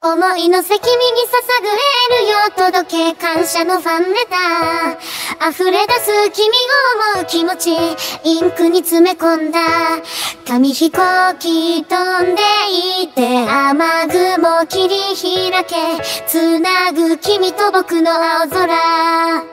思いの責任に捧ぐエールよ届け感謝のファンレター溢れ出す君を思う気持ちインクに詰め込んだ紙飛行機飛んでいって雨雲切り開けつなぐ君と僕の青空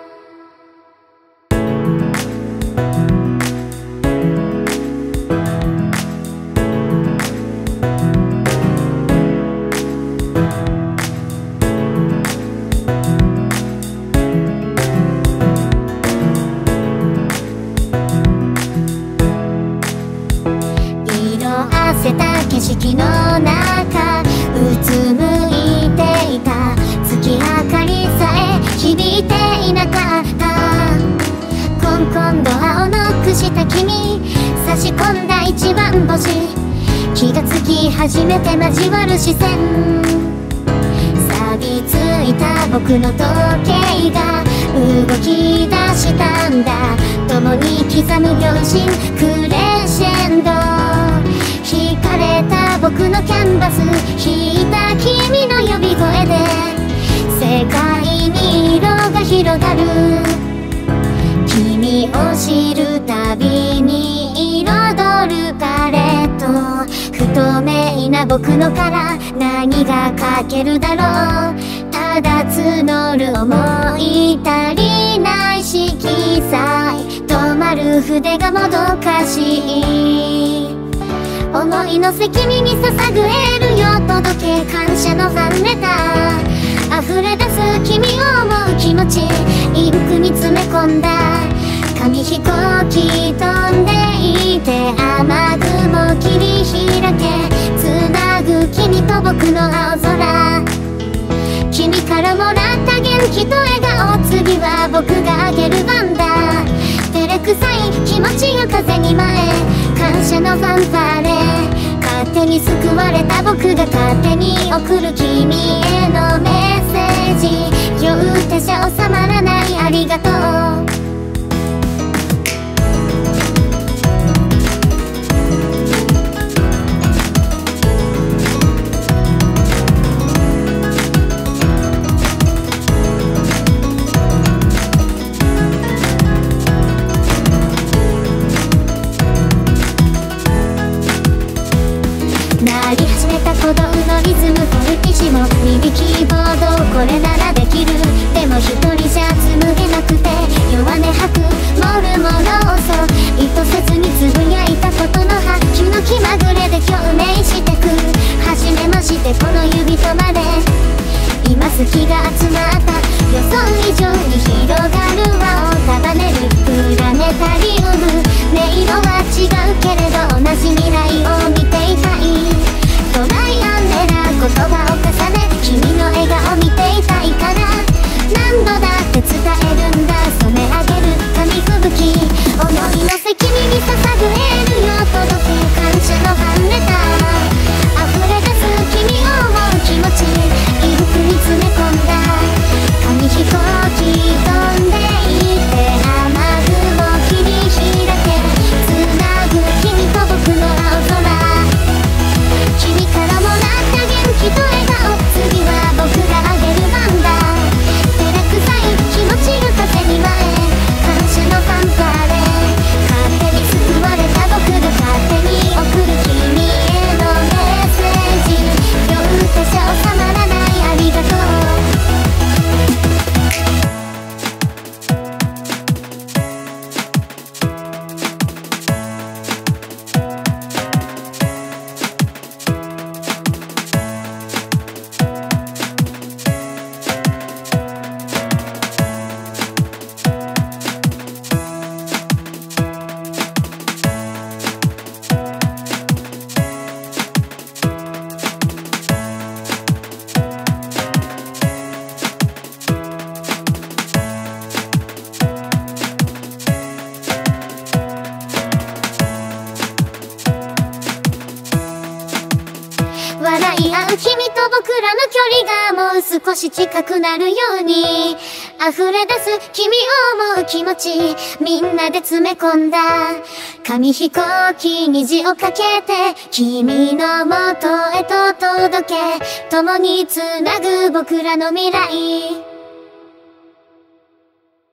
せた景色の中うつむいていた月明かりさえ響いていなかったコンコンドアをノックした君差し込んだ一番星気がつき初めて交わる視線錆びついた僕の時計が動き出したんだ共に刻む秒針クレッシェンド惹かれた僕のキャンバス弾いた君の呼び声で世界に色が広がる君を知るたびに彩るパレット不透明な僕の殻何が書けるだろうただ募る想い足りない色彩止まる筆がもどかしい思いの責任に捧ぐエールよ届け感謝のファンレター溢れ出す君を思う気持ちインクに詰め込んだ紙飛行機飛んでいて雨雲切り開けつなぐ君と僕の青空君からもらった元気と笑顔次は僕があげる番だ照れくさい気持ちを風に舞え感謝のファンファーレ勝手に救われた僕が勝手に送る君へのメッセージ酔う手じゃ収まらないありがとう鳴り始めた鼓動のリズムフォルティシモ耳キーボードこれならできるでも一人じゃ紡げなくて弱音吐くモルモローソ意図せずにつぶやいたことの葉気の気まぐれで共鳴してく初めましてこの指とまで今好きが集まった予想以上に広がる輪を束ねるプラネタリウム音色は違うけれど同じ未来を見ていたいトライアンエラー言葉を重ね君の笑顔見ていたいから何度だって伝えるんだ染め上げる紙吹雪思いの責任に捧ぐエールよ届け感謝のファンレター溢れ出す君を思う気持ちインクに詰め込んだ紙飛行機飛んでいって雨雲切り開けつなぐ君と僕の青空らの距離がもう少し近くなるように溢れ出す君を思う気持ちみんなで詰め込んだ紙飛行機虹をかけて君の元へと届け共につなぐ僕らの未来